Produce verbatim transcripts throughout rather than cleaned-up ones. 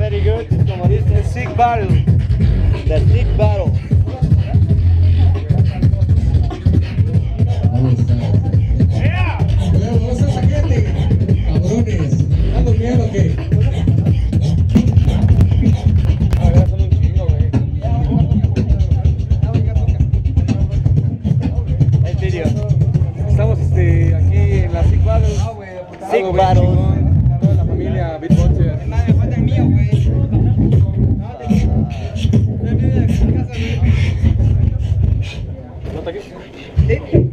very good. Como dice, sick battle. The sick battle. ¿Cómo está esa gente? Cabrones, ¿están durmiendo o qué? A ver, son un chingo, güey. El video. Estamos este, aquí en la Sick Battle. Sick Battle. Toda la familia beatbox. Nadie falta el mío, güey. ¿No está aquí? Sí.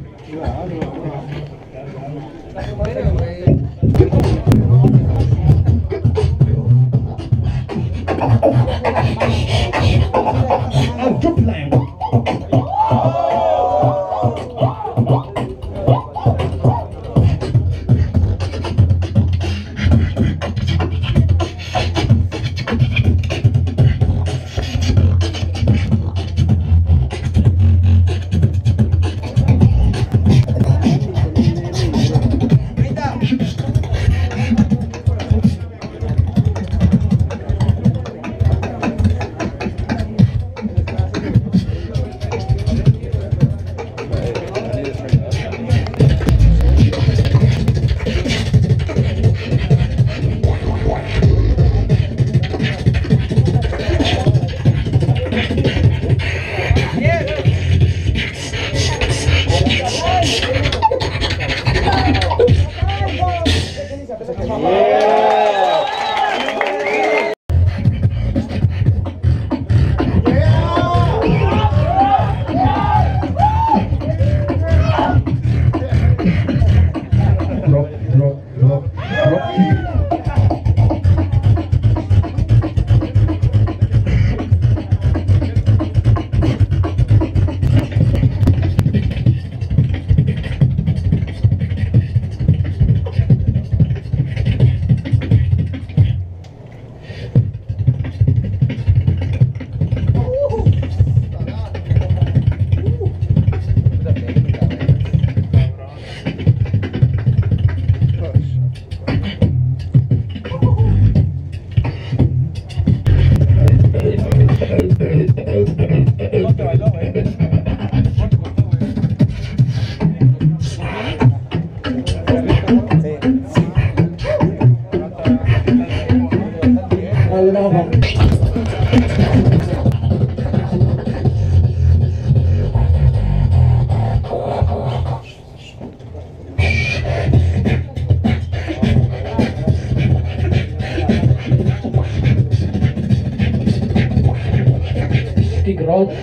Rock.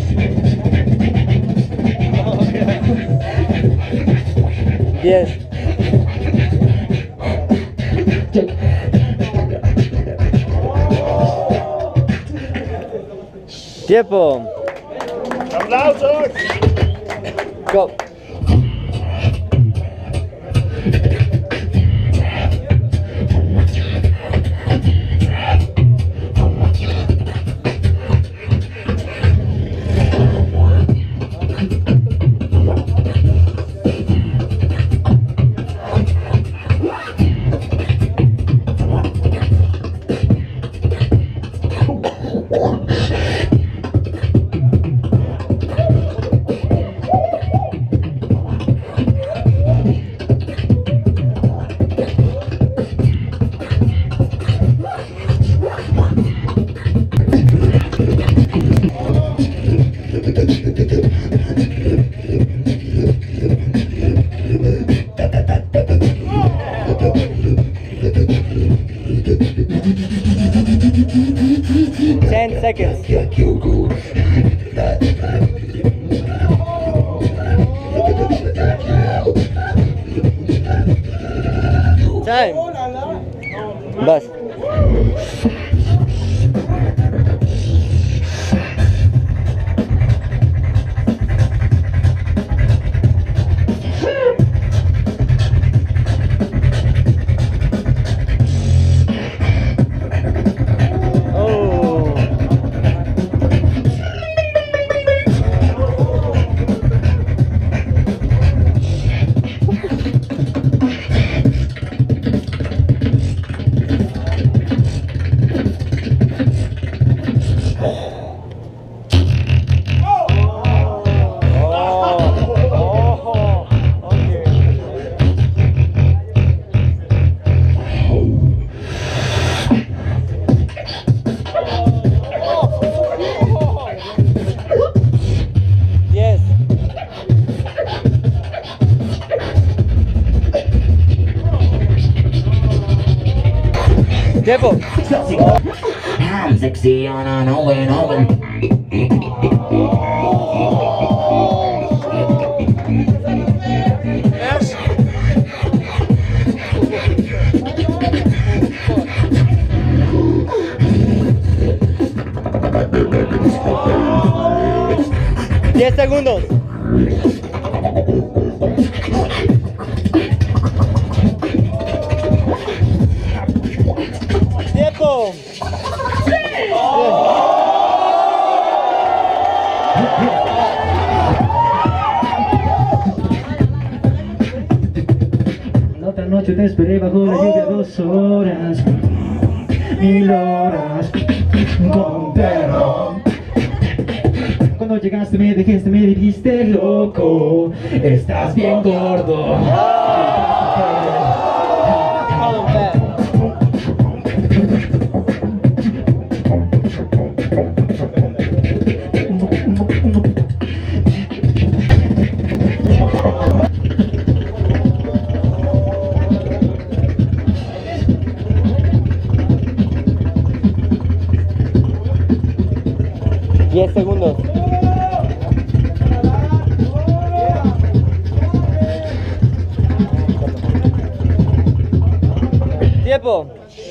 Yes. Tiempo. ¡Aplausos! Go. Ten seconds. Time. Bus. I'm sexy on an over and over. diez segundos. Tiempo. La otra noche te esperé bajo la lluvia dos horas, mil horas, con perro. Cuando llegaste me dejaste, me dijiste loco, estás bien gordo. diez segundos. Tiempo.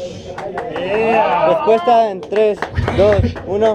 Respuesta en tres, dos, uno.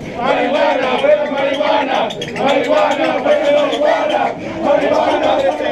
Marihuana, marihuana, marihuana, marihuana, marihuana, marihuana,